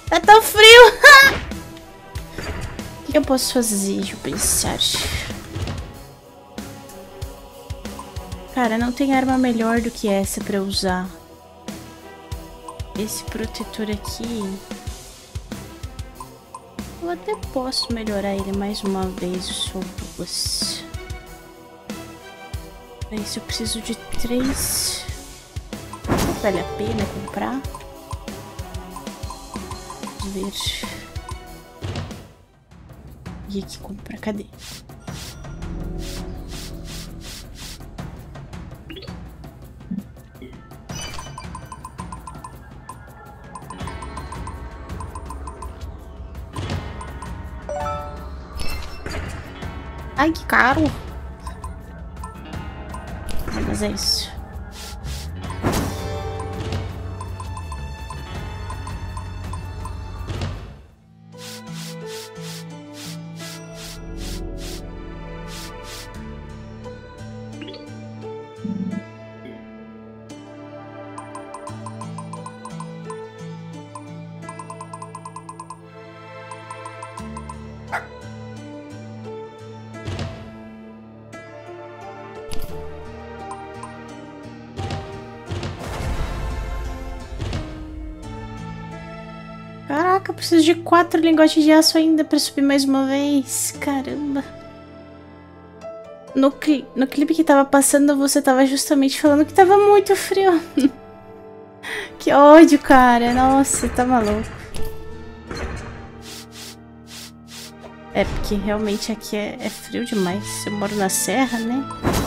Tá tão frio! O que eu posso fazer? Deixa eu pensar. Cara, não tem arma melhor do que essa pra eu usar. Esse protetor aqui... eu até posso melhorar ele mais uma vez ou duas. Mas eu preciso de 3. Vale a pena comprar? Vamos ver. E aqui comprar, cadê? Ai, que caro! Mas é isso. Caraca, eu preciso de 4 lingotes de aço ainda pra subir mais uma vez. Caramba. No clipe que tava passando, você tava justamente falando que tava muito frio. Que ódio, cara. Nossa, tá maluco. É, porque realmente aqui é frio demais. Eu moro na serra, né?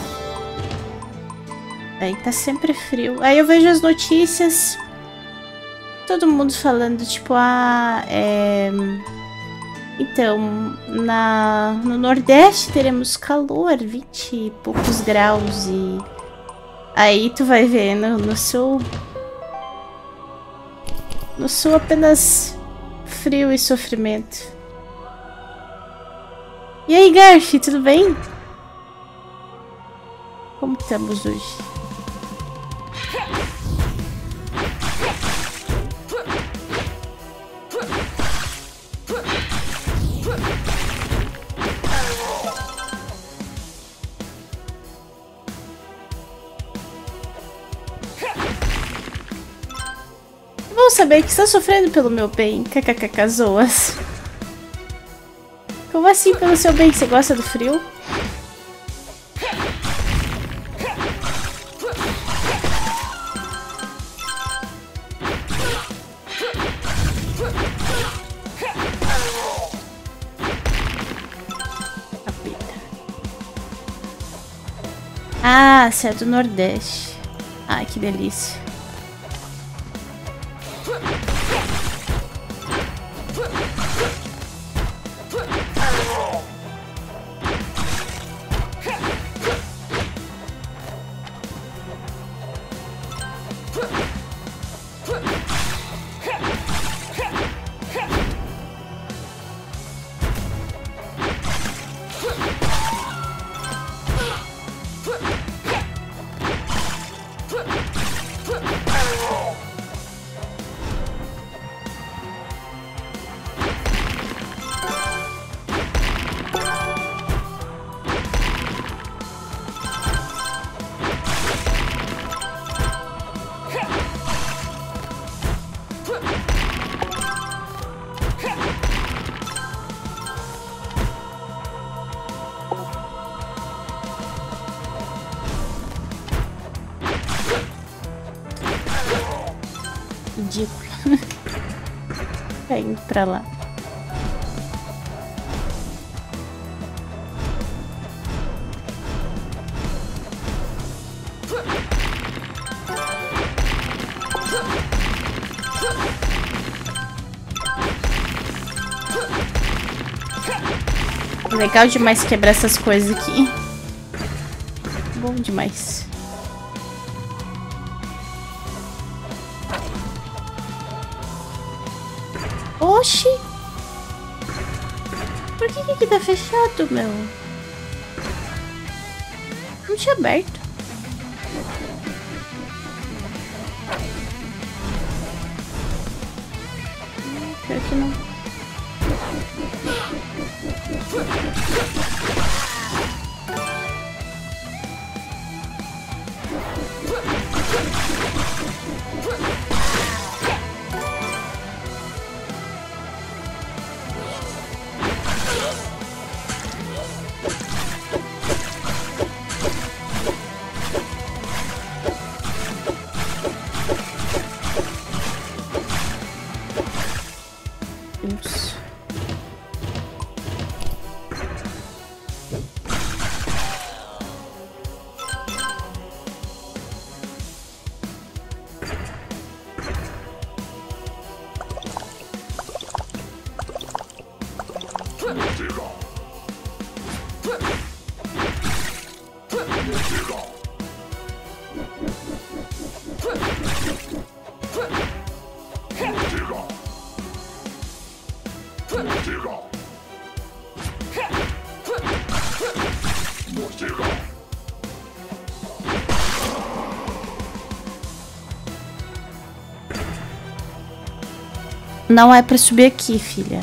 Aí tá sempre frio. Aí eu vejo as notícias... todo mundo falando, tipo, então, no Nordeste teremos calor, 20 e poucos graus, e aí tu vai ver no Sul. No Sul apenas frio e sofrimento. E aí, Garfi, tudo bem? Como estamos hoje? Vou saber que está sofrendo pelo meu bem, kkk zoas. Como assim pelo seu bem? Você gosta do frio? Ah, você é do Nordeste. Ai, que delícia. Ridículo. Tá indo pra lá. Legal demais quebrar essas coisas aqui. Bom demais. Oxi! Por que aqui tá fechado, meu? Não tinha aberto. Pior que não. Deus. Não é pra subir aqui, filha.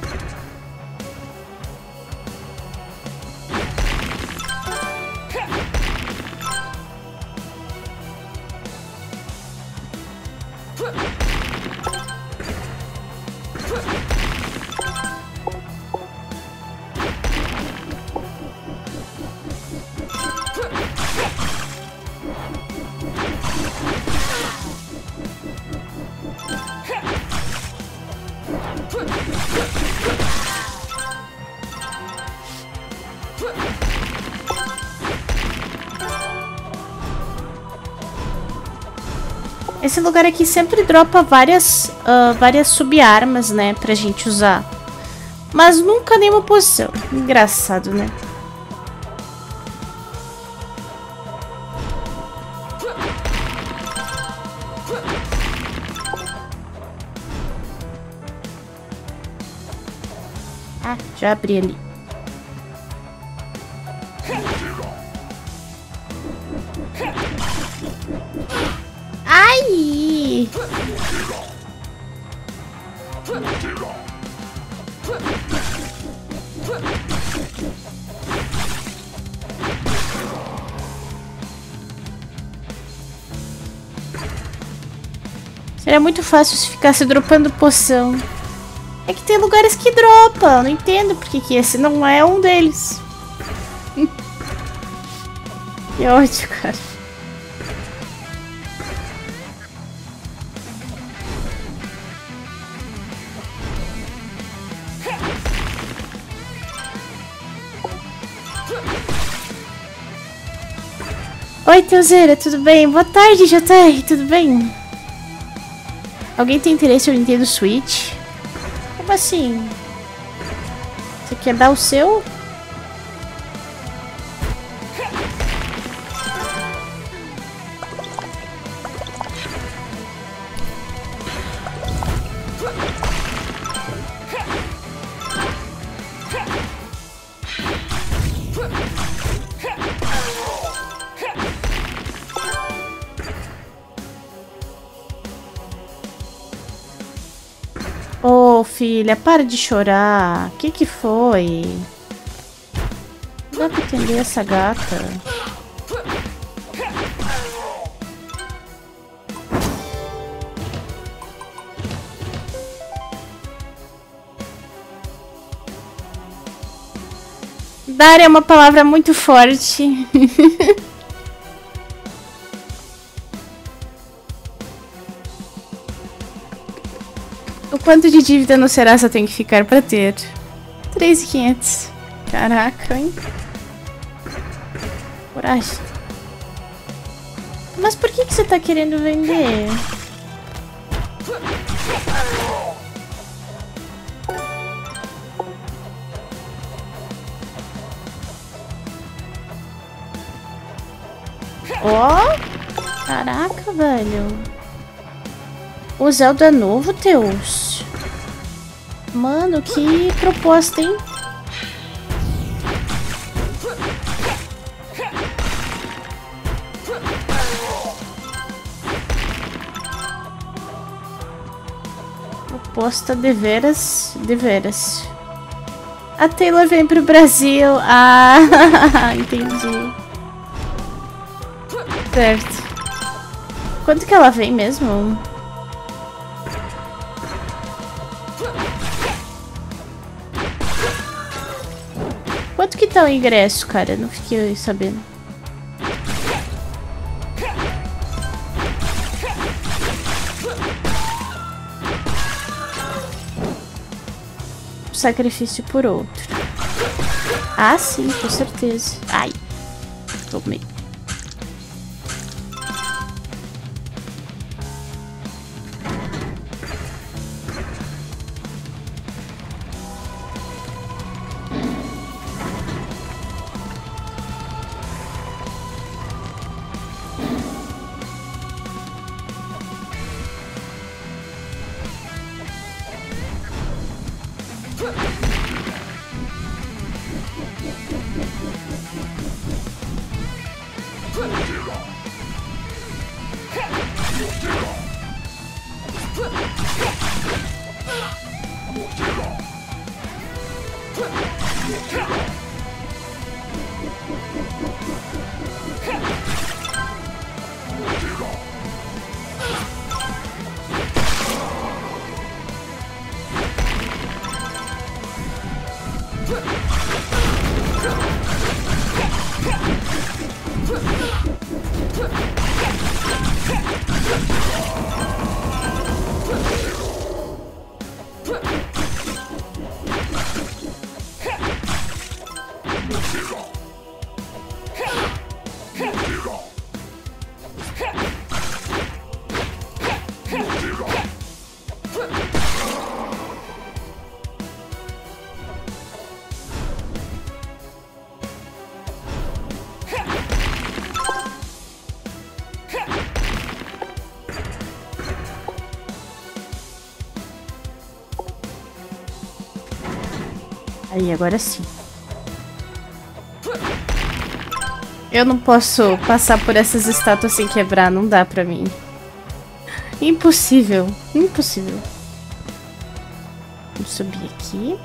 Esse lugar aqui sempre dropa várias sub-armas, né, pra gente usar. Mas nunca nenhuma posição. Engraçado, né? Ah, já abri ali. Ai! Seria muito fácil se ficasse dropando poção. É que tem lugares que dropam. Não entendo porque que esse não é um deles. Que ódio, cara. Oi, Teuzeira, tudo bem? Boa tarde, JR, tudo bem? Alguém tem interesse no Nintendo Switch? Como assim? Você quer dar o seu? Ô, filha, para de chorar. O que foi? Não dá pra entender essa gata. Dar é uma palavra muito forte. O quanto de dívida no Serasa tem que ficar pra ter? 3.500. Caraca, hein? Coragem. Mas por que você tá querendo vender? Ó! Caraca, velho. O Zelda é novo, Teus. Mano, que proposta, hein? Aposta de veras, de veras. A Taylor vem pro Brasil. Ah, entendi. Certo. Quanto que ela vem mesmo? Quanto que tá o ingresso, cara? Não fiquei sabendo. Sacrifício por outro. Ah, sim, com certeza. Ai, tomei. Aí, agora sim. Eu não posso passar por essas estátuas sem quebrar, não dá pra mim. Impossível, impossível. Vamos subir aqui.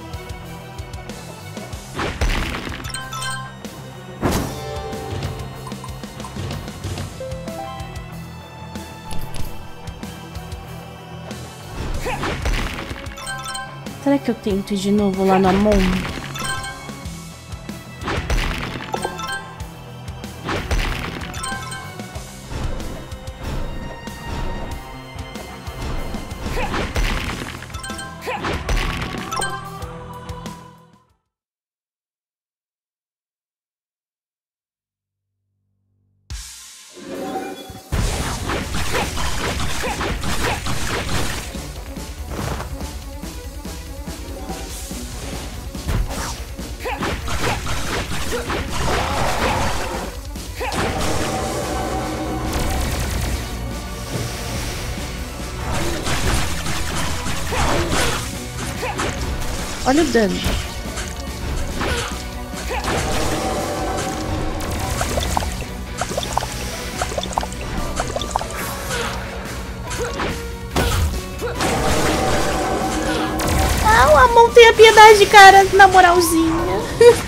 Será que eu tento de novo lá no Amon? Olha o dano. Ah, o Amon tem a piedade, cara, na moralzinha.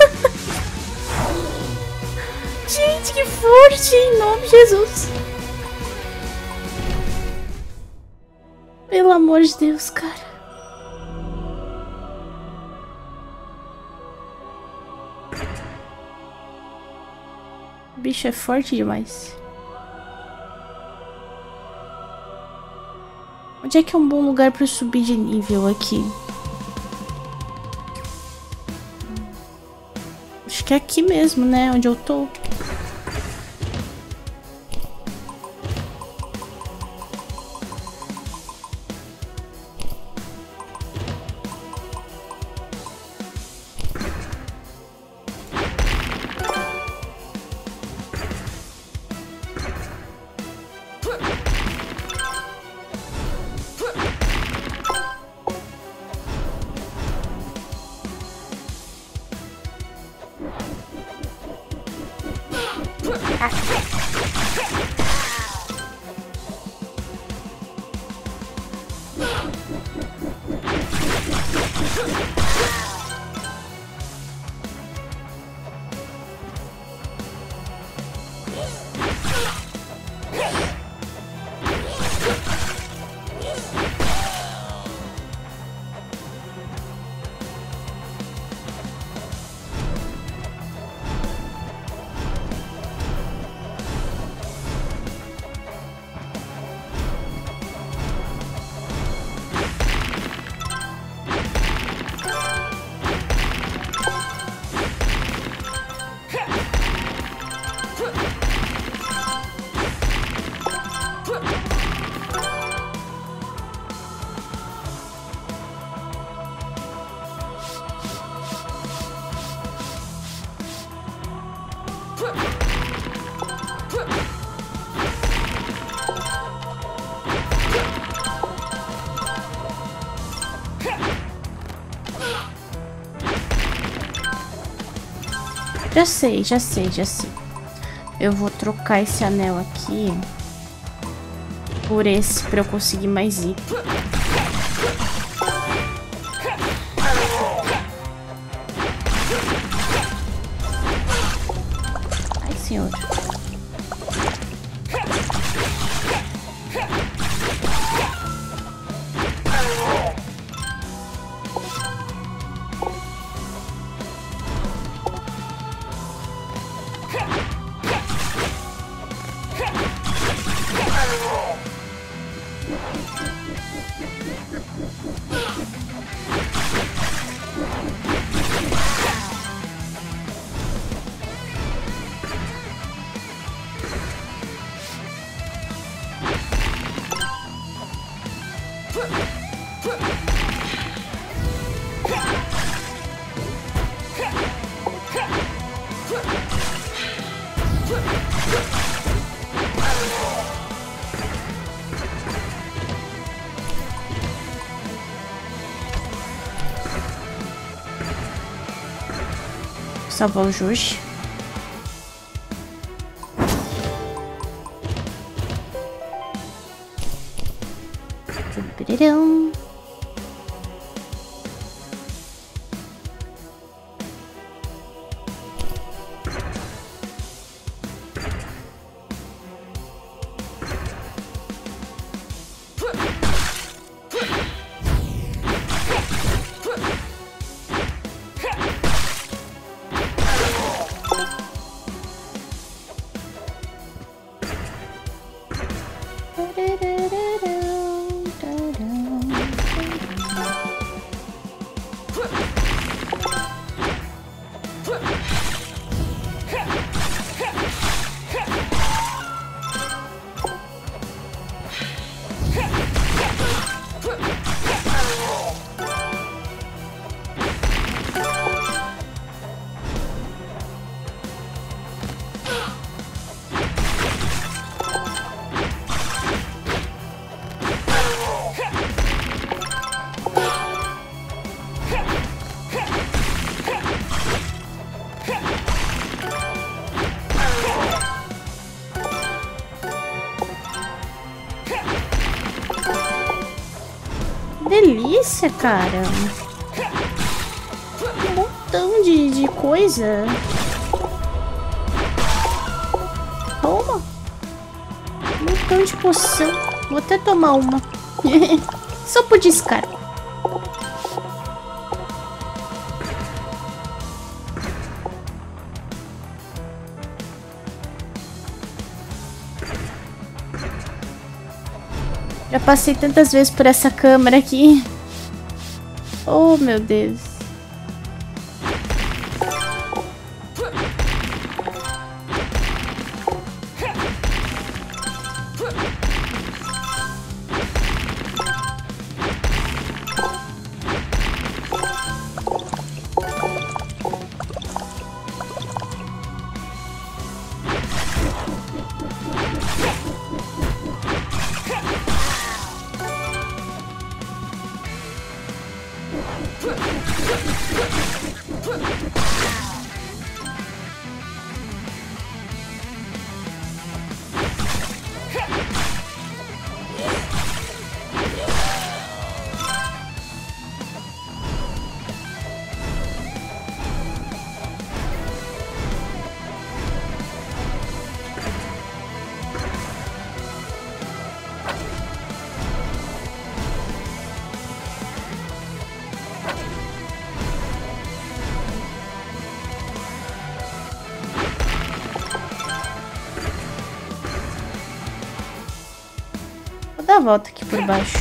Gente, que forte, em nome de Jesus. Pelo amor de Deus, cara. O bicho é forte demais. Onde é que é um bom lugar pra eu subir de nível aqui? Acho que é aqui mesmo, né? Onde eu tô. Já sei, já sei, já sei. Eu vou trocar esse anel aqui por esse pra eu conseguir mais item. Ai, senhor. Salvar o Joshi. Pirirão. Delícia, cara. Um montão de coisa. Toma. Um montão de poção. Vou até tomar uma. Só por descargo. Já passei tantas vezes por essa câmera aqui. Oh, meu Deus. volta aqui por baixo.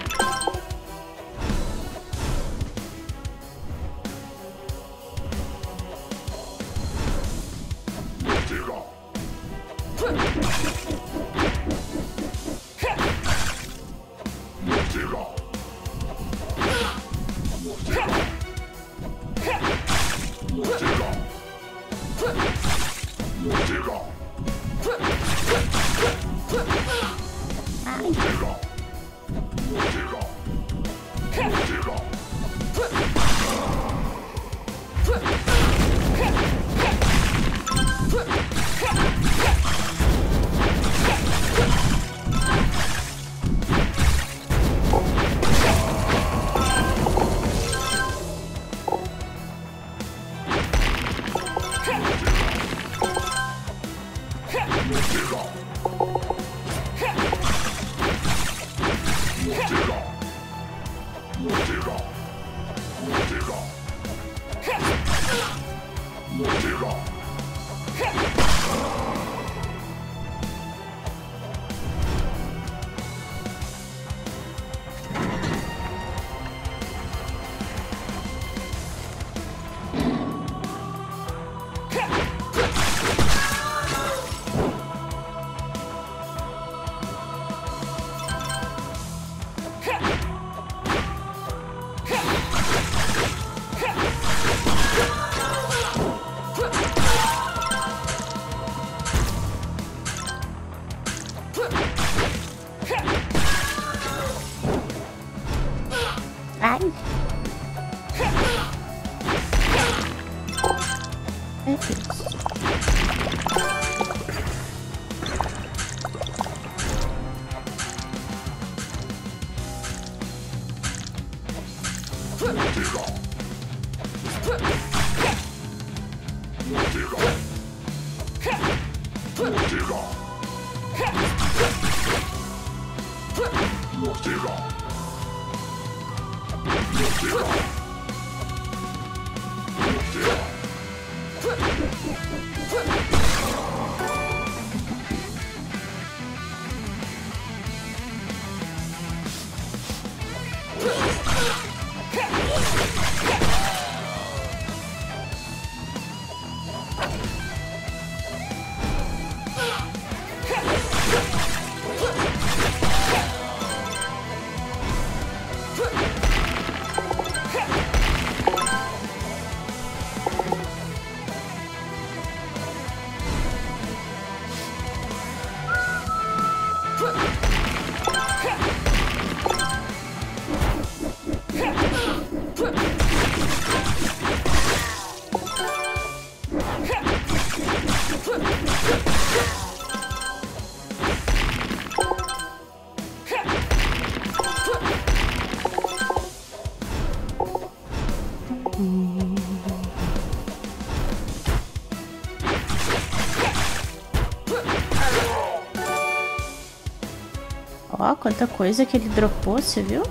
Ó, quanta coisa que ele dropou, você viu?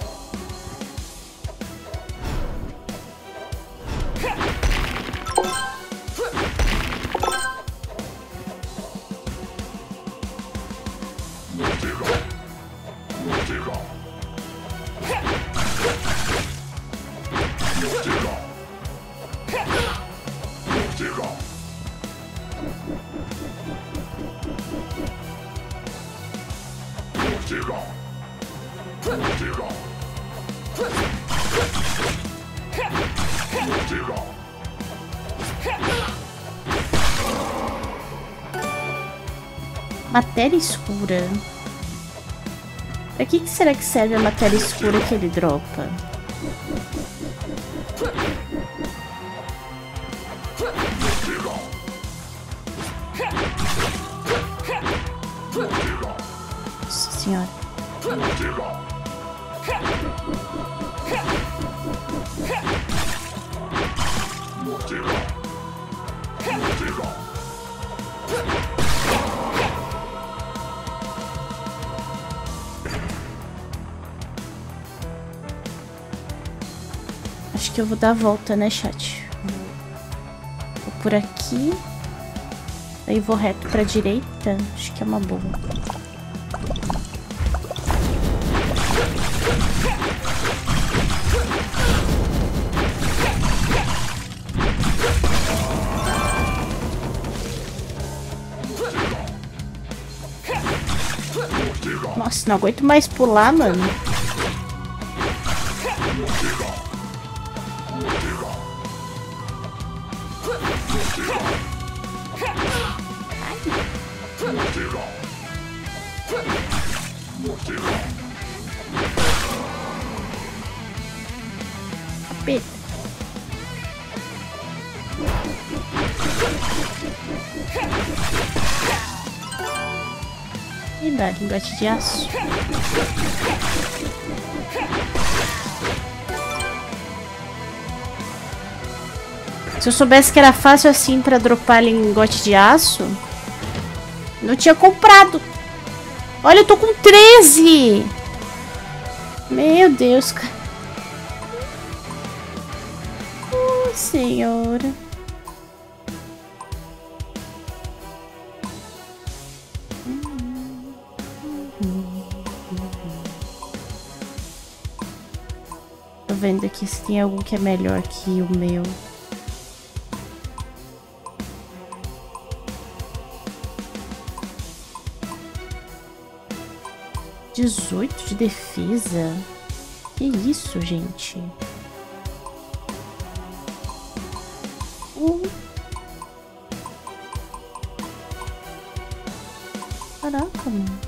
Matéria escura. Pra que será que serve a matéria escura que ele dropa? Nossa senhora. Acho que eu vou dar a volta, né, chat? Vou por aqui. Aí vou reto pra direita. Acho que é uma boa. Nossa, não aguento mais pular, mano. Capeta. E dá lingote de aço. Se eu soubesse que era fácil assim pra dropar lingote de aço, não tinha comprado. Olha, eu tô com 13. Meu Deus, cara. Oh, senhora. Tô vendo aqui se tem algum que é melhor que o meu. (18 de defesa? Que isso, gente? Caraca, mano.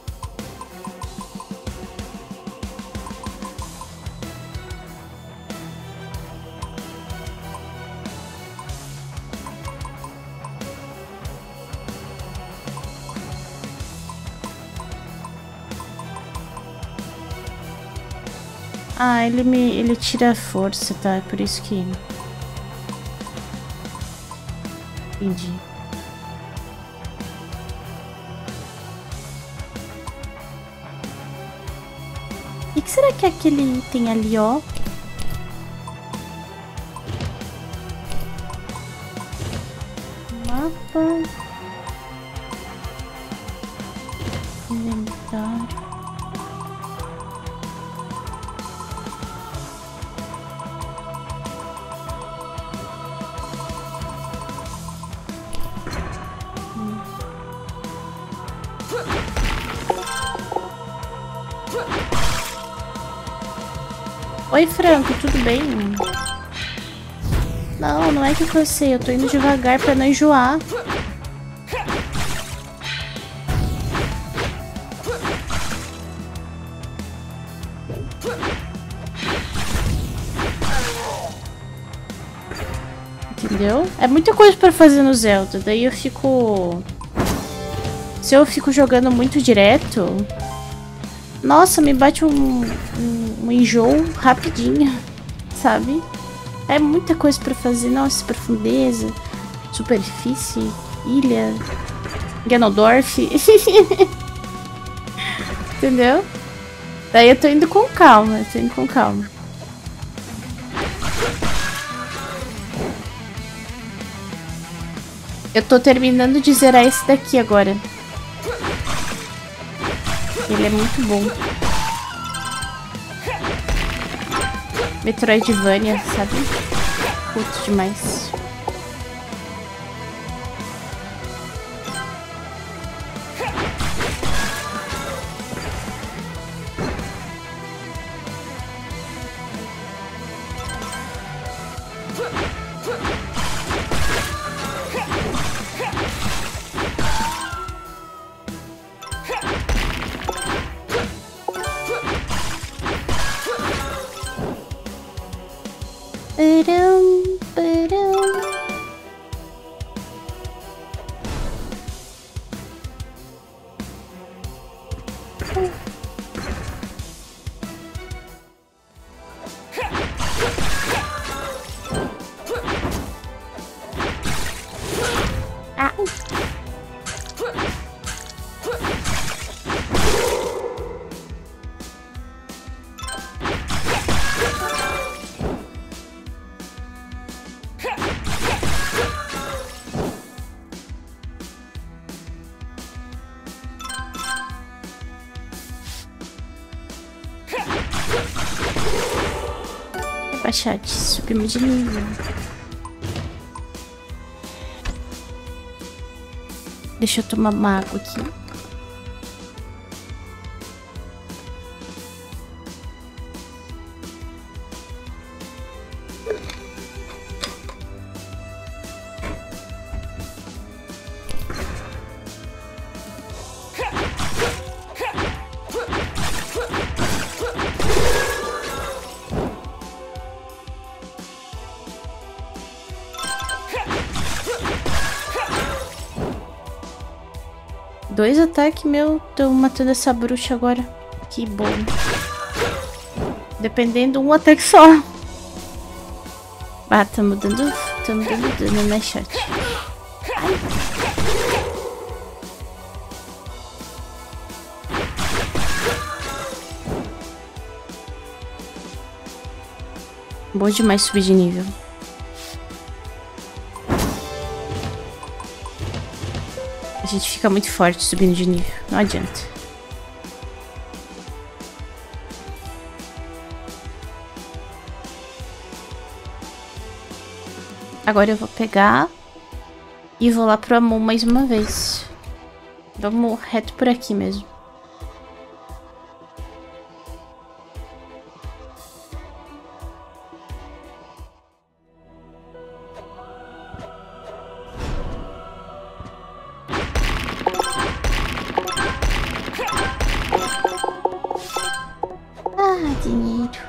Ah, ele tira a força, tá? Por isso que... Entendi. O que será que é aquele item ali, ó? Mapa. Inventário. Oi, Franco, tudo bem? Não, não é que eu cansei, eu tô indo devagar pra não enjoar. Entendeu? É muita coisa pra fazer no Zelda, daí eu fico... Se eu fico jogando muito direto... Nossa, me bate um enjoo rapidinho, sabe? É muita coisa pra fazer. Nossa, profundeza, superfície, ilha, Ganondorf. Entendeu? Daí eu tô indo com calma, Eu tô terminando de zerar esse daqui agora. Ele é muito bom. Metroidvania, sabe? Curto demais. Chat, subimos de nível. Deixa eu tomar uma água aqui. 2 ataques, meu. Tô matando essa bruxa agora. Que bom. Dependendo, um ataque só. Ah, tamo dando dano, né, chat? Ai. Bom demais subir de nível. A gente fica muito forte subindo de nível. Não adianta. Agora eu vou pegar e vou lá pro Amon mais uma vez. Vamos reto por aqui mesmo. Ah, dinheiro.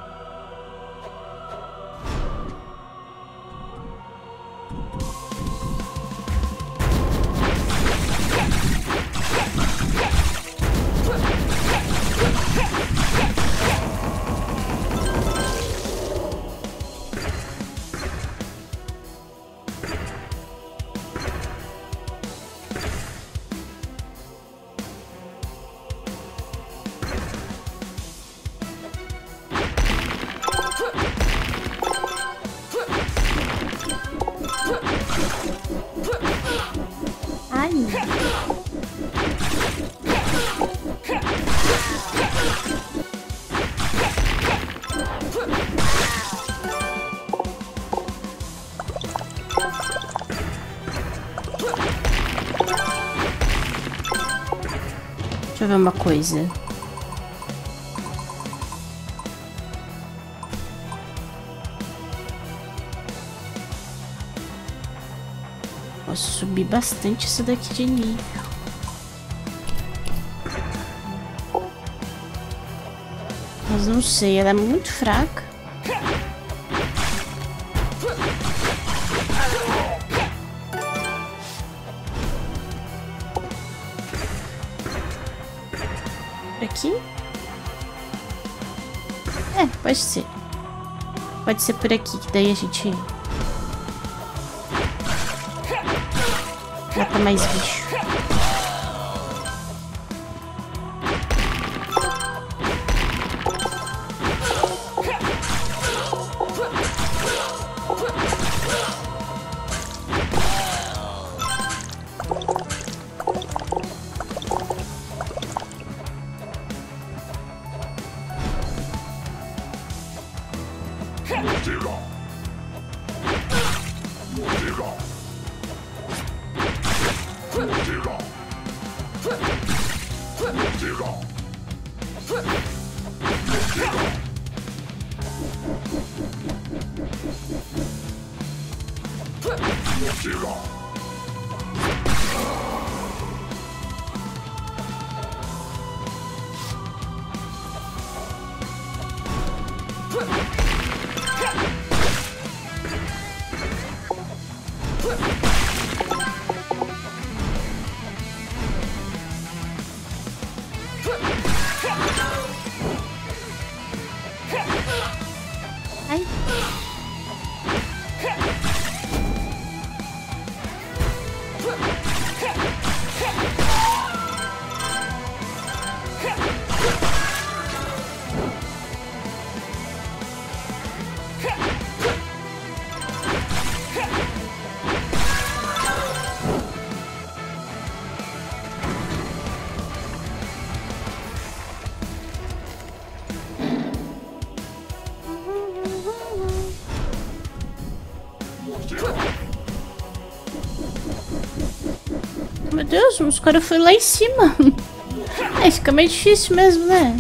Ai. Deixa eu ver uma coisa. Posso subir bastante isso daqui de nível. Mas não sei, ela é muito fraca. Por aqui? É, pode ser. Pode ser por aqui, que daí a gente... mata mais bicho. Ai. Meu Deus, os caras foram lá em cima. É, fica meio difícil mesmo, né?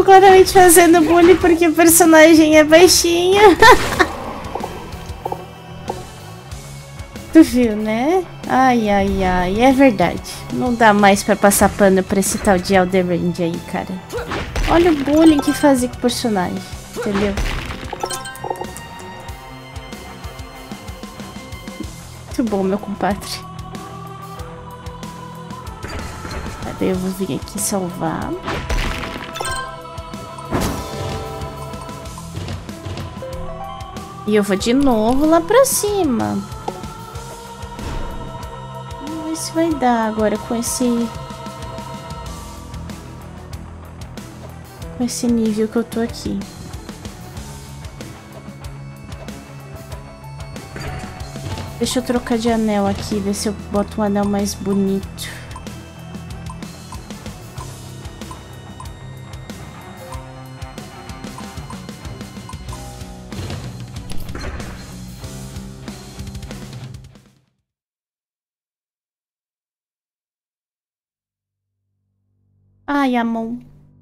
tô claramente fazendo bullying porque o personagem é baixinho. Tu viu, né? Ai, ai, ai. É verdade. Não dá mais pra passar pano pra esse tal de Elden Ring aí, cara. Olha o bullying que fazia com o personagem. Entendeu? Muito bom, meu compadre. Daí eu vou vir aqui salvar. E eu vou de novo lá pra cima. Vamos ver se vai dar agora com esse nível que eu tô aqui. Deixa eu trocar de anel aqui, ver se eu boto um anel mais bonito. Ai, a mão.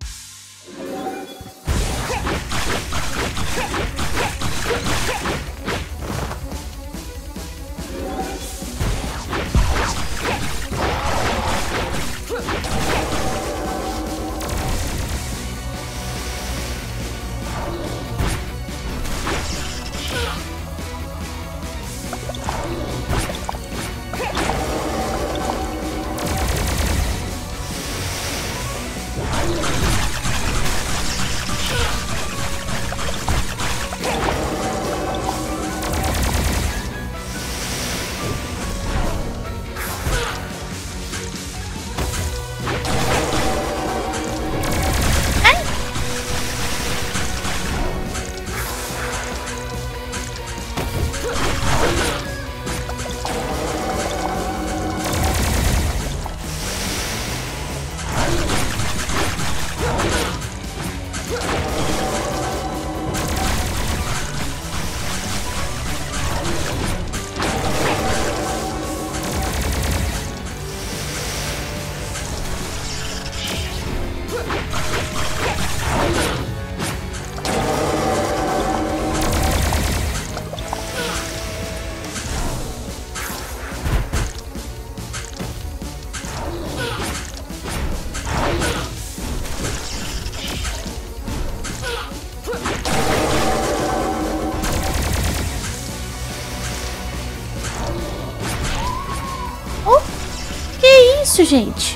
Isso, gente.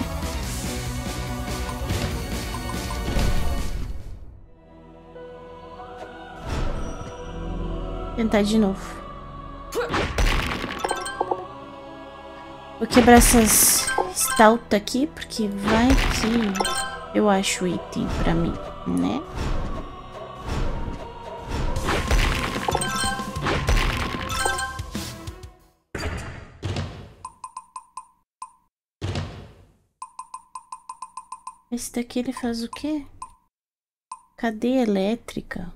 Tentar de novo. Vou quebrar essas stout aqui, porque vai que eu acho item pra mim, né? Esse daqui ele faz o quê? Cadeia elétrica.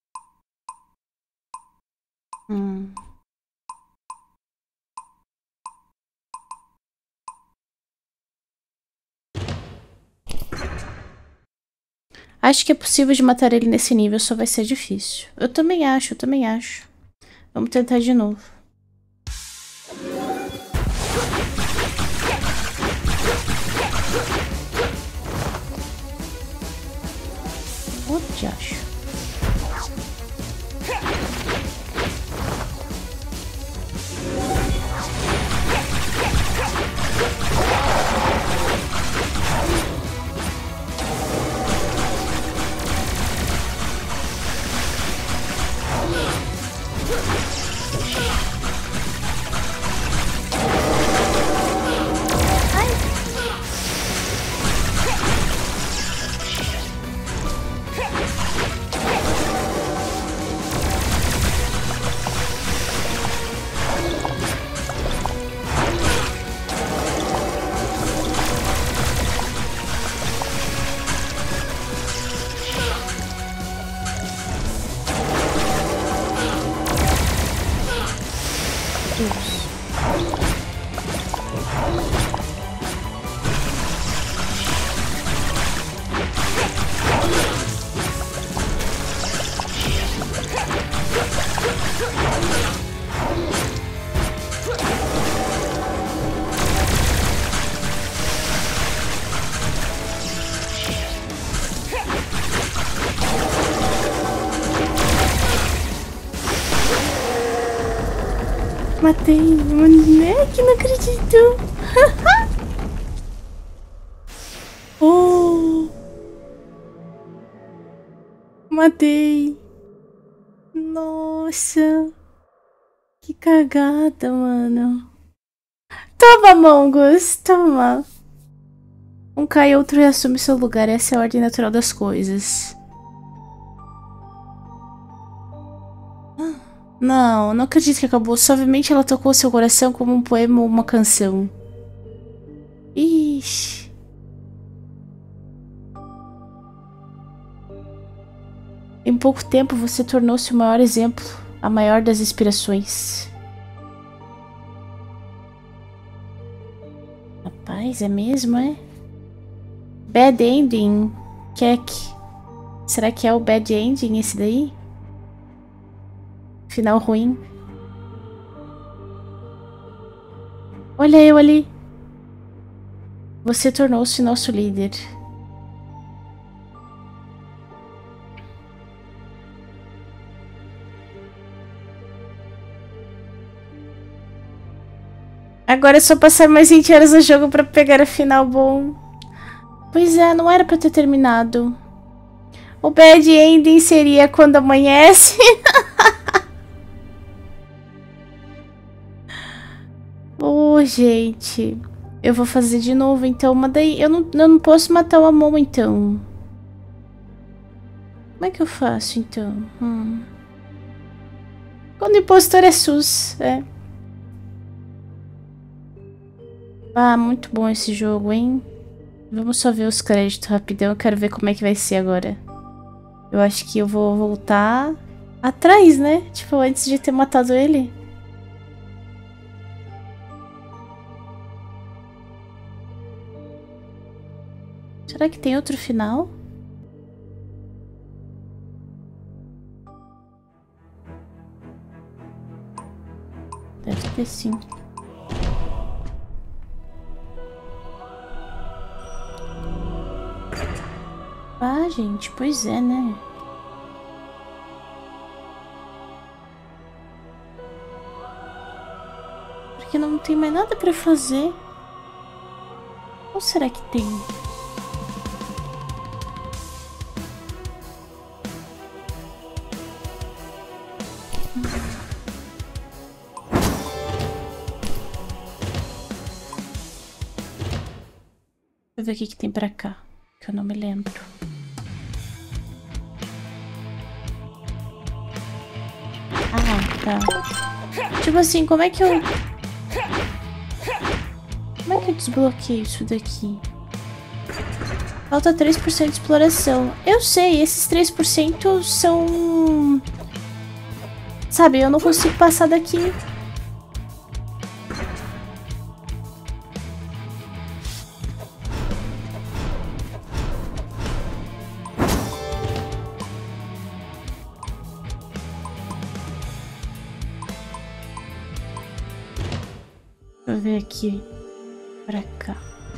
Acho que é possível de matar ele nesse nível, só vai ser difícil. Eu também acho, eu também acho. Vamos tentar de novo. Acho. Matei, moleque, não acredito. Oh, matei. Nossa, que cagada, mano. Toma, Mongus, toma. Um cai, outro reassume seu lugar. Essa é a ordem natural das coisas. Não, não acredito que acabou. Suavemente ela tocou seu coração como um poema ou uma canção. Ixi. Em pouco tempo você tornou-se o maior exemplo, a maior das inspirações. Rapaz, é mesmo, é? Bad Ending, Kek. Será que é o Bad Ending esse daí? Final ruim. Olha eu ali. Você tornou-se nosso líder. Agora é só passar mais 20 horas no jogo pra pegar a final bom. Pois é, não era pra ter terminado. O bad ending seria quando amanhece. Oh, gente. Eu vou fazer de novo, então. Mas daí eu não posso matar o Amon, então. Como é que eu faço, então? Quando o impostor é sus, é. Ah, muito bom esse jogo, hein? Vamos só ver os créditos rapidão. Eu quero ver como é que vai ser agora. Eu acho que eu vou voltar atrás, né? Tipo, antes de ter matado ele. Será que tem outro final? Deve ter sim. Ah, gente, pois é, né? Porque não tem mais nada pra fazer. Ou será que tem? Deixa eu ver o que tem pra cá, que eu não me lembro. Ah, tá. Tipo assim, como é que eu desbloqueio isso daqui? Falta 3% de exploração. Eu sei, esses 3% são... Sabe, eu não consigo passar daqui. Deixa eu ver aqui. Pra cá.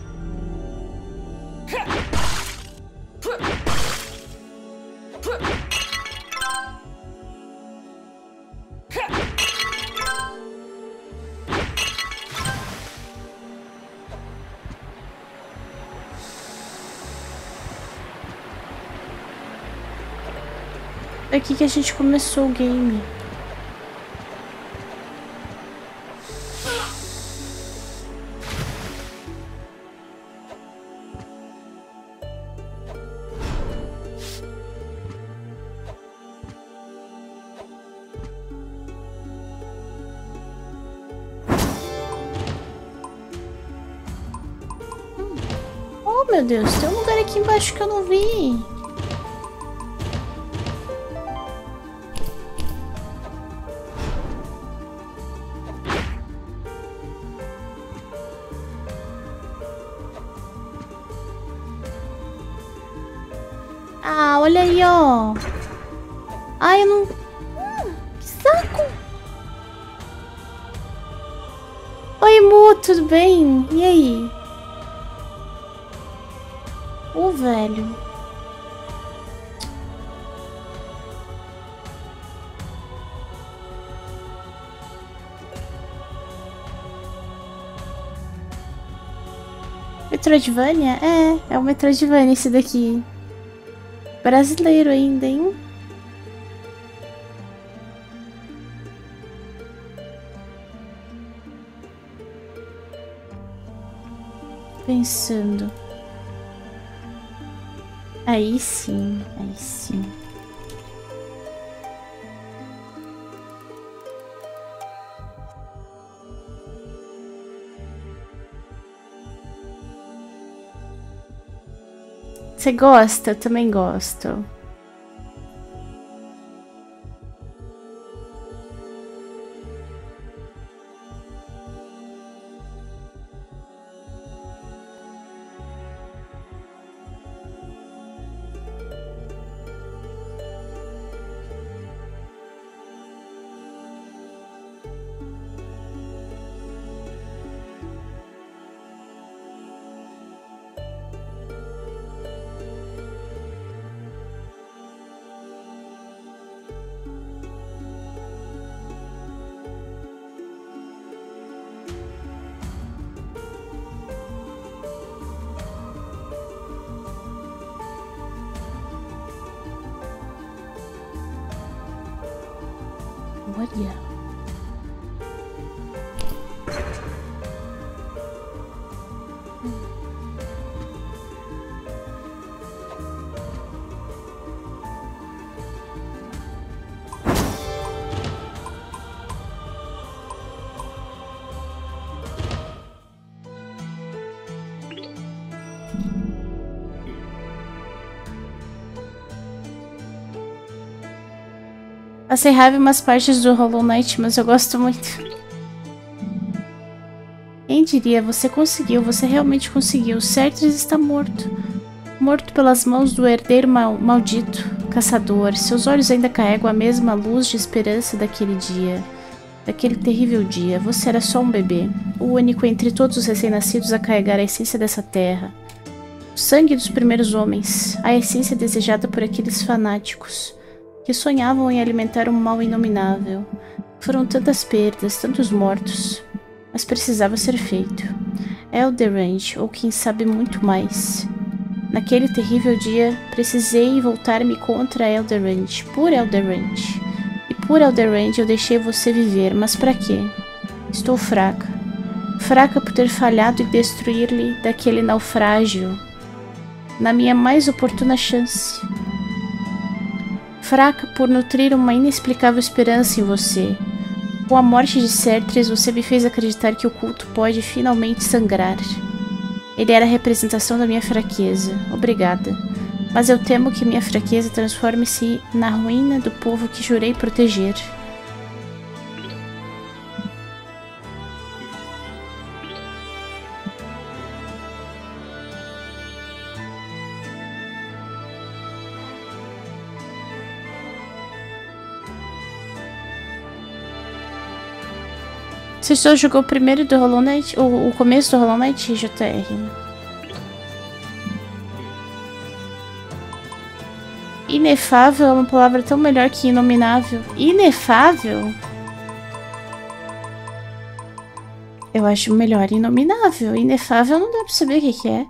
É aqui que a gente começou o game. Oh, meu Deus, tem um lugar aqui embaixo que eu não vi. Ah, olha aí, ó. Ai, eu não... que saco. Oi, Mu, tudo bem? E aí? Ô, velho. Metroidvania? É o Metroidvania esse daqui. Brasileiro ainda, hein? Pensando. Aí sim, aí sim. Você gosta? Eu também gosto. Olha. Passei raiva em umas partes do Hollow Knight, mas eu gosto muito. Quem diria? Você conseguiu, você realmente conseguiu. Certres está morto. Morto pelas mãos do herdeiro maldito, caçador. Seus olhos ainda carregam a mesma luz de esperança daquele dia. Daquele terrível dia. Você era só um bebê. O único entre todos os recém-nascidos a carregar a essência dessa terra. O sangue dos primeiros homens. A essência desejada por aqueles fanáticos que sonhavam em alimentar um mal inominável. Foram tantas perdas, tantos mortos, mas precisava ser feito. Elderand, ou quem sabe muito mais. Naquele terrível dia, precisei voltar-me contra Elderand, por Elderand. E por Elderand eu deixei você viver, mas para quê? Estou fraca. Fraca por ter falhado em destruir-lhe daquele naufrágio, na minha mais oportuna chance. Fraca por nutrir uma inexplicável esperança em você. Com a morte de Certres, você me fez acreditar que o culto pode finalmente sangrar. Ele era a representação da minha fraqueza. Obrigada. Mas eu temo que minha fraqueza transforme-se na ruína do povo que jurei proteger. Você só jogou o primeiro do Hollow Knight? O começo do Hollow Knight, JR? Inefável é uma palavra tão melhor que inominável. Inefável? Eu acho melhor inominável. Inefável não dá pra saber o que é.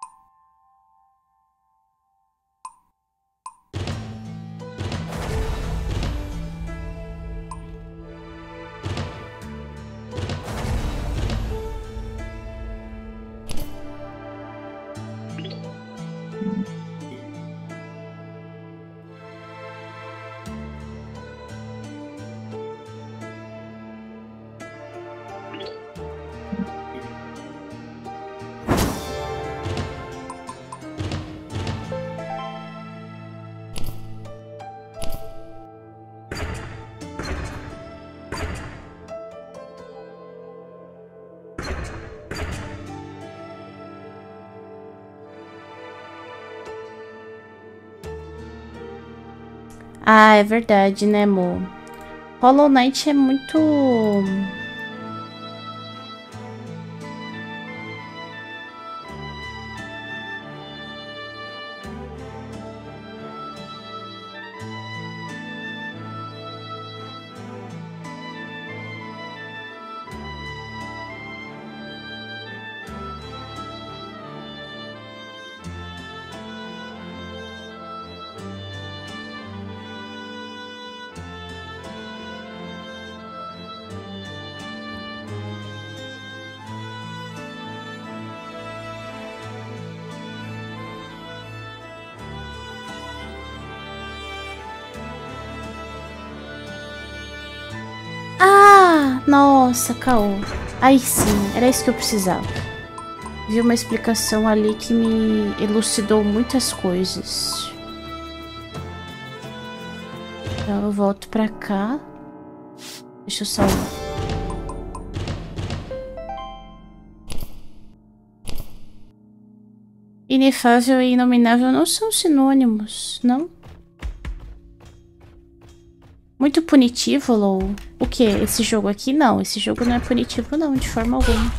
Ah, é verdade, né, amor? Hollow Knight é muito... Nossa, caô. Aí sim, era isso que eu precisava. Vi uma explicação ali que me elucidou muitas coisas. Então eu volto pra cá. Deixa eu salvar. Inefável e inominável não são sinônimos, não? Muito punitivo, Lou? O que? Esse jogo aqui? Não, esse jogo não é punitivo não, de forma alguma.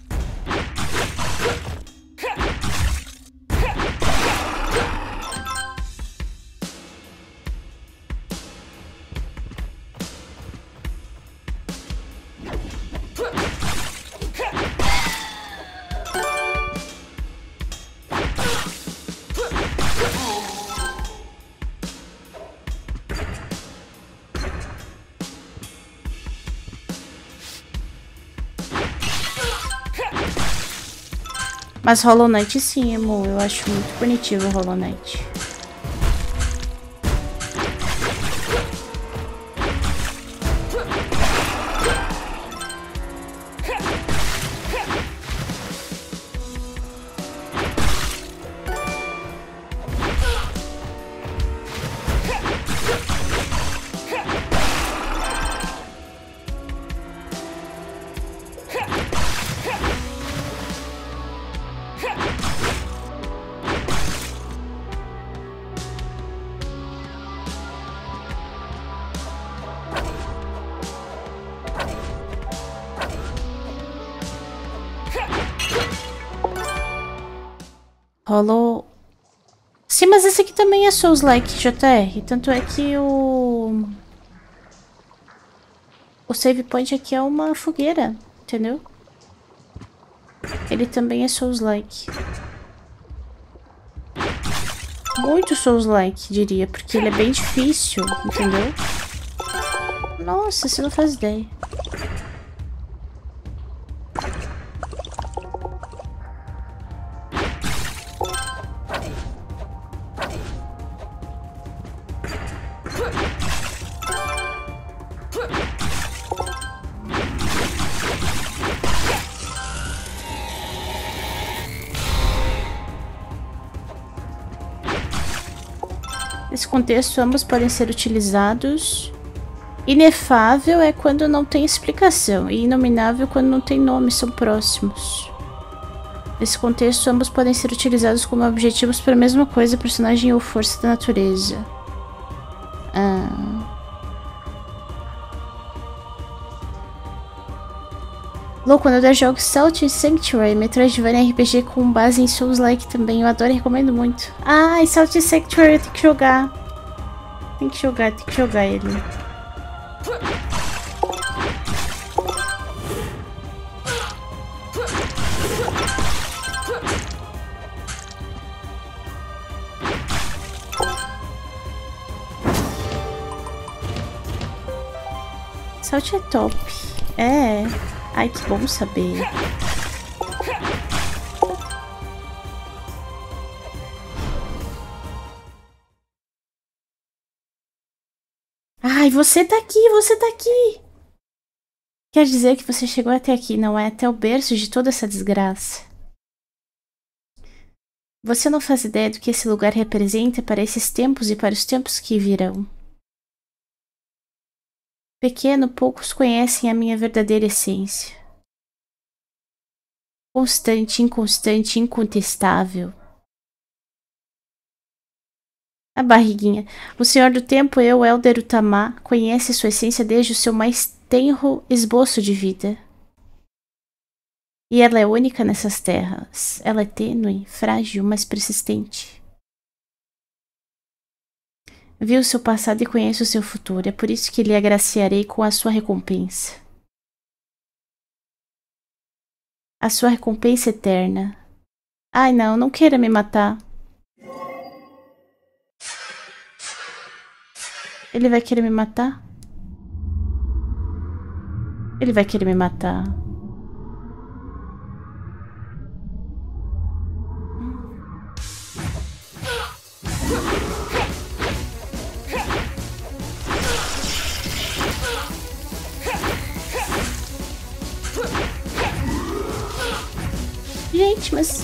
Mas Hollow Knight sim, amor. Eu acho muito punitivo o Hollow Knight. Hollow... Sim, mas esse aqui também é Souls-like, JR. Tanto é que o save point aqui é uma fogueira, entendeu? Ele também é Souls-like. Muito Souls-like, diria, porque ele é bem difícil, entendeu? Nossa, você não faz ideia. Nesse contexto, ambos podem ser utilizados. Inefável é quando não tem explicação, e inominável quando não tem nome, são próximos. Nesse contexto, ambos podem ser utilizados como objetivos para a mesma coisa, personagem ou força da natureza. Louco, quando eu jogo Salt Sanctuary, Metroidvania RPG com base em Souls-like também, eu adoro e recomendo muito. Ah, e Salt Sanctuary eu tenho que jogar. Tem que jogar ele. Salt é top. É. Ai, que bom saber. Ai, você tá aqui, você tá aqui. Quer dizer que você chegou até aqui, não é até o berço de toda essa desgraça. Você não faz ideia do que esse lugar representa para esses tempos e para os tempos que virão. Pequeno, poucos conhecem a minha verdadeira essência. Constante, inconstante, incontestável. A barriguinha. O Senhor do Tempo, eu, Elder Utamá, conhece sua essência desde o seu mais tenro esboço de vida. E ela é única nessas terras. Ela é tênue, frágil, mas persistente. Vi o seu passado e conheço o seu futuro. É por isso que lhe agraciarei com a sua recompensa. A sua recompensa eterna. Ai, não, não queira me matar. Ele vai querer me matar? Ele vai querer me matar. mas...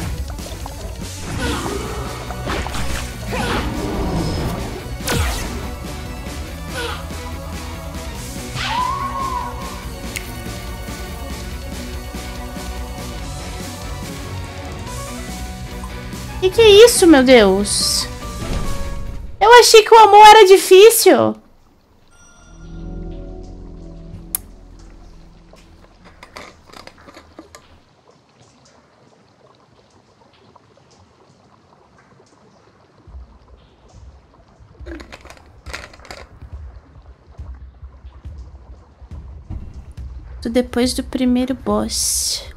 Que é isso, meu Deus? Eu achei que o amor era difícil. Depois do primeiro boss.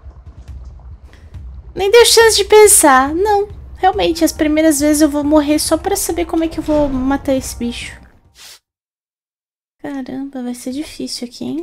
Nem deu chance de pensar. Não, realmente, as primeiras vezes eu vou morrer só pra saber como é que eu vou matar esse bicho. Caramba, vai ser difícil aqui, hein?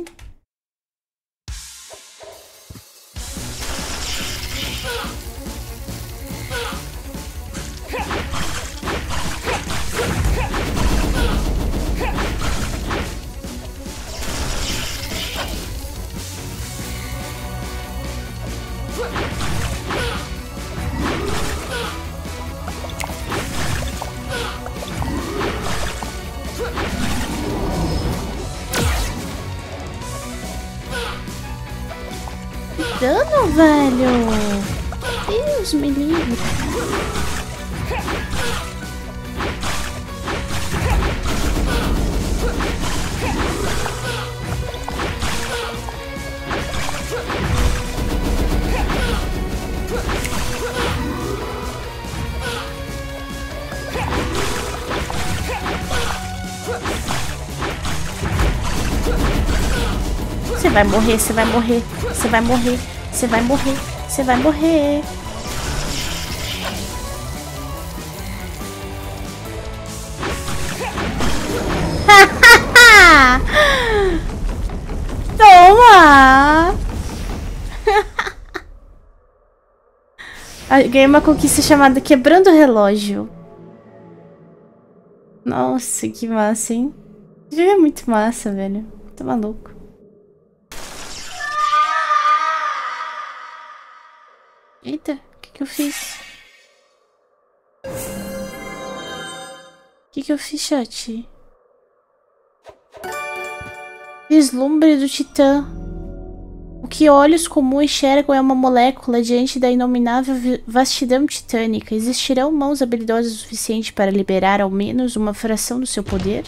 Dano, velho! Deus me livre! Você vai morrer, você vai morrer, você vai morrer, você vai morrer, você vai morrer. Toma! Ganhei uma conquista chamada Quebrando o Relógio. Nossa, que massa, hein? Esse jogo é muito massa, velho. Tô maluco. Eita, o que eu fiz? O que eu fiz, chat? Vislumbre do Titã. O que olhos comuns enxergam é uma molécula diante da inominável vastidão titânica. Existirão mãos habilidosas o suficiente para liberar ao menos uma fração do seu poder?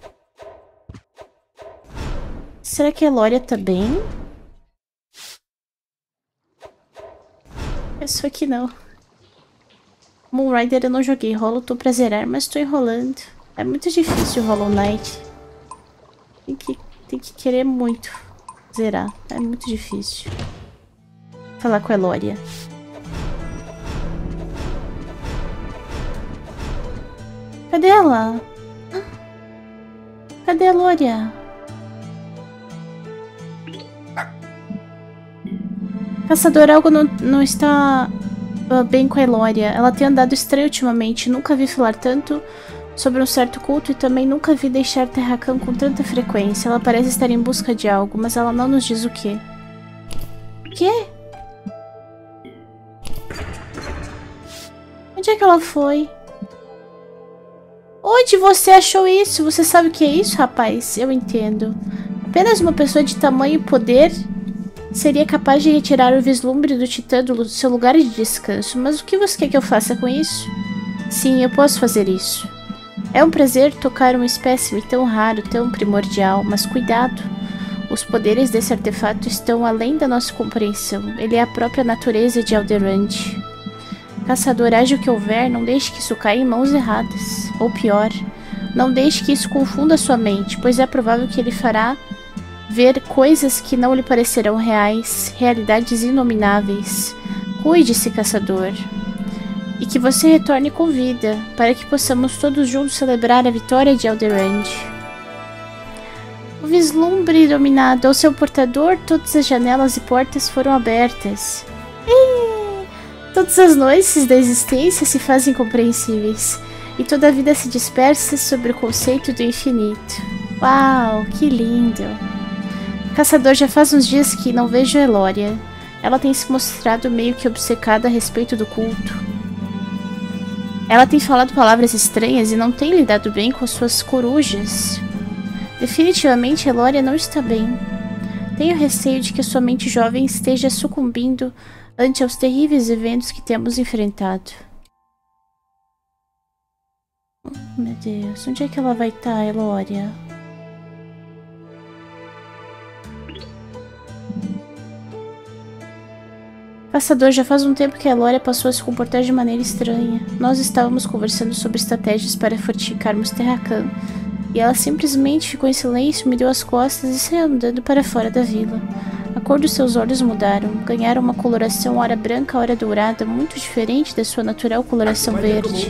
Será que a Eloria tá bem? Isso aqui não. Moonrider eu não joguei. Hollow tô pra zerar, mas tô enrolando. É muito difícil o Hollow Knight. Tem que querer muito zerar. É muito difícil. Vou falar com a Eloria. Cadê ela? Cadê a Eloria? Caçador, algo não está bem com a Eloria. Ela tem andado estranho ultimamente. Nunca vi falar tanto sobre um certo culto e também nunca vi deixar Terracan com tanta frequência. Ela parece estar em busca de algo, mas ela não nos diz o quê. Quê? Onde é que ela foi? Onde você achou isso? Você sabe o que é isso, rapaz? Eu entendo. Apenas uma pessoa de tamanho e poder seria capaz de retirar o vislumbre do Titã do seu lugar de descanso. Mas o que você quer que eu faça com isso? Sim, eu posso fazer isso. É um prazer tocar um espécime tão raro, tão primordial, mas cuidado. Os poderes desse artefato estão além da nossa compreensão. Ele é a própria natureza de Alderand. Caçador, haja o que houver, não deixe que isso caia em mãos erradas. Ou pior, não deixe que isso confunda sua mente, pois é provável que ele fará ver coisas que não lhe parecerão reais, realidades inomináveis. Cuide-se, caçador. E que você retorne com vida, para que possamos todos juntos celebrar a vitória de Alderand. O vislumbre dominado ao seu portador, todas as janelas e portas foram abertas. Todas as noites da existência se fazem compreensíveis, e toda a vida se dispersa sobre o conceito do infinito. Uau, que lindo! Caçador, já faz uns dias que não vejo Eloria. Ela tem se mostrado meio que obcecada a respeito do culto. Ela tem falado palavras estranhas e não tem lidado bem com as suas corujas. Definitivamente, Eloria não está bem. Tenho receio de que sua mente jovem esteja sucumbindo ante aos terríveis eventos que temos enfrentado. Meu Deus, onde é que ela vai estar, Eloria? Passador, já faz um tempo que a Eloria passou a se comportar de maneira estranha. Nós estávamos conversando sobre estratégias para fortificarmos Terracan, e ela simplesmente ficou em silêncio, me deu as costas e saiu andando para fora da vila. A cor dos seus olhos mudaram, ganharam uma coloração ora branca, ora dourada, muito diferente da sua natural coloração verde.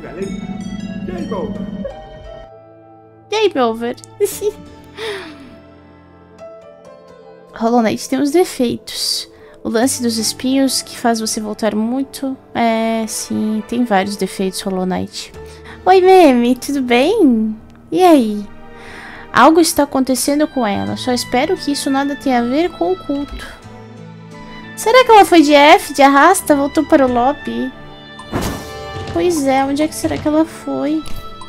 Game over. Hollow Knight tem uns defeitos. O lance dos espinhos que faz você voltar muito. Sim, tem vários defeitos, Hollow Knight. Oi, Meme, tudo bem? E aí? Algo está acontecendo com ela. Só espero que isso nada tenha a ver com o culto. Será que ela foi de F, de arrasta, voltou para o lobby? Pois é, onde é que será que ela foi?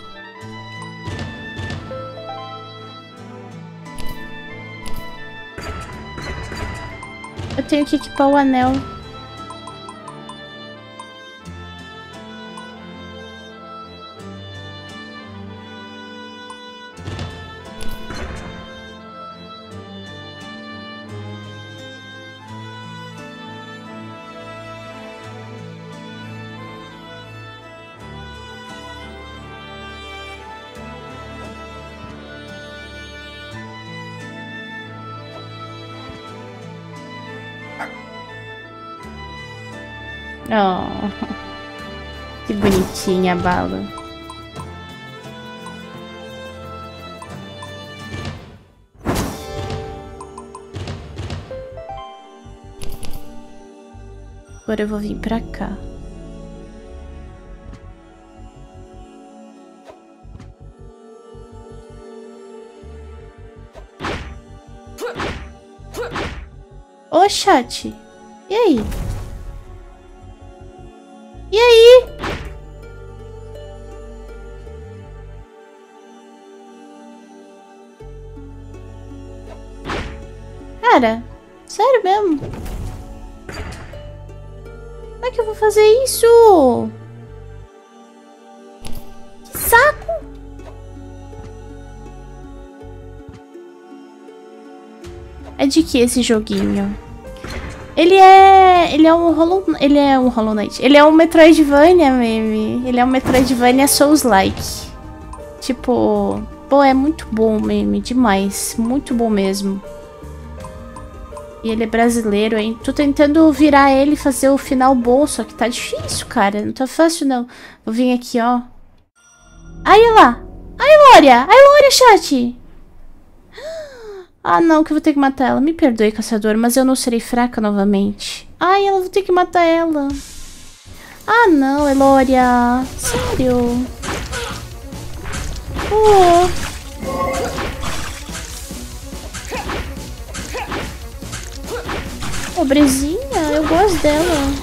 Eu tenho que equipar o anel. Oh, que bonitinha a bala. Agora eu vou vir pra cá. Ô, chat. E aí? E aí? Cara, sério mesmo? Como é que eu vou fazer isso? Que saco! É de que esse joguinho? Ele é um Hollow Knight. Ele é um Metroidvania, meme. Ele é um Metroidvania Souls-like. Tipo, pô, é muito bom, meme, demais, muito bom mesmo. E ele é brasileiro, hein? Tô tentando virar ele e fazer o final bom, só que tá difícil, cara. Não tá fácil, não. Vou vir aqui, ó. Aí, lá. Ai, Lória. Ai, Lória, chat. Ah, não, que eu vou ter que matar ela. Me perdoe, caçador, mas eu não serei fraca novamente. Ai, ela vou ter que matar ela. Ah, não, Eloria. Sério. Pobrezinha, eu gosto dela.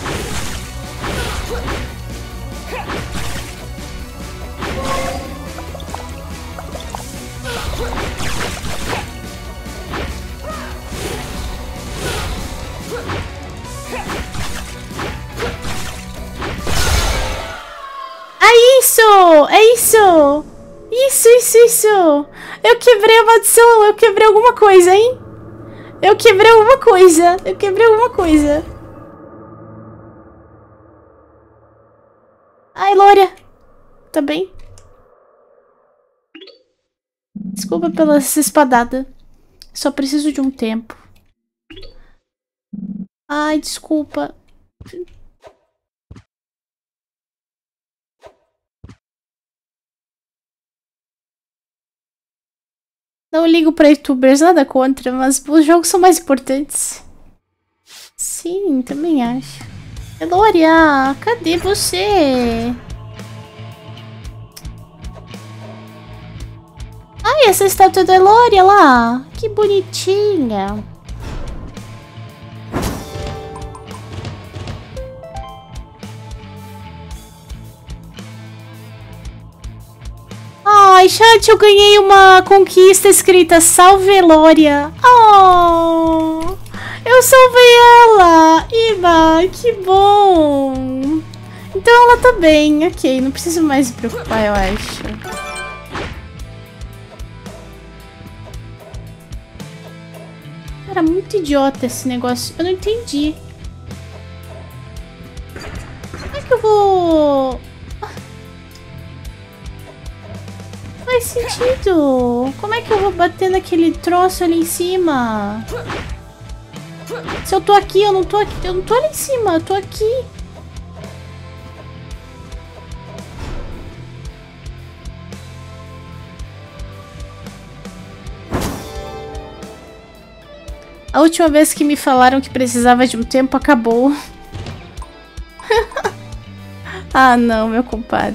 É isso! Isso! Eu quebrei a maldição, eu quebrei alguma coisa, hein? Eu quebrei alguma coisa. Ai, Lória. Tá bem? Desculpa pela espadada. Só preciso de um tempo. Ai, desculpa. Não ligo pra youtubers, nada contra, mas os jogos são mais importantes. Sim, também acho. Eloria, cadê você? Ai, essa estátua da Eloria lá. Que bonitinha. Ai, chat, eu ganhei uma conquista escrita Salve Eloria. Oh, eu salvei ela. Iba, que bom. Então ela tá bem, ok. Não preciso mais me preocupar, eu acho. Cara, muito idiota esse negócio. Eu não entendi. Como é que eu vou... Faz sentido. Como é que eu vou bater naquele troço ali em cima? Se eu tô aqui, eu não tô aqui. Eu não tô ali em cima, eu tô aqui. A última vez que me falaram que precisava de um tempo acabou. Ah, não, meu compadre.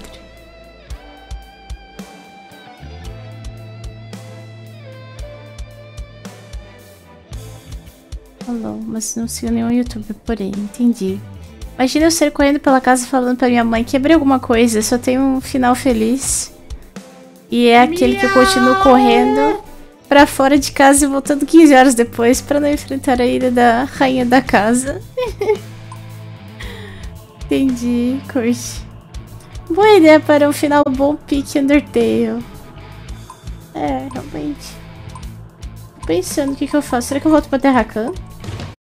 Falou, mas não sigo nenhum youtuber por aí, entendi. Imagina eu sair correndo pela casa falando pra minha mãe: quebrei alguma coisa, só tem um final feliz. E é aquele que eu continuo correndo pra fora de casa e voltando 15 horas depois pra não enfrentar a ira da rainha da casa. Entendi, curte. Boa ideia para um final bom pique Undertale. É, realmente. Tô pensando o que eu faço. Será que eu volto pra Terra Khan?